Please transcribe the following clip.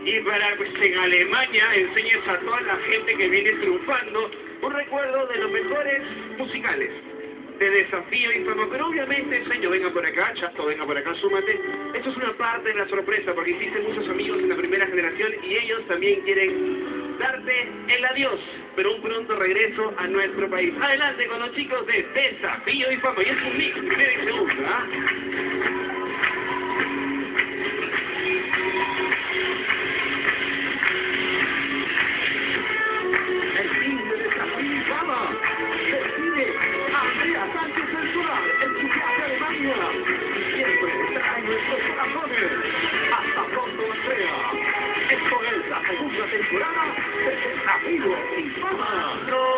Y para pues en Alemania enseñes a toda la gente que viene triunfando un recuerdo de los mejores musicales de Desafío y Fama. Pero obviamente, señor, venga por acá, Chato, venga por acá, súmate. Esto es una parte de la sorpresa, porque hiciste muchos amigos en la primera generación y ellos también quieren darte el adiós, pero un pronto regreso a nuestro país. Adelante con los chicos de Desafío y Fama. Y es un mix, primera y segunda, ¿ah? Hasta pronto, Andrea. Es con él la segunda temporada de Desafío y Fama.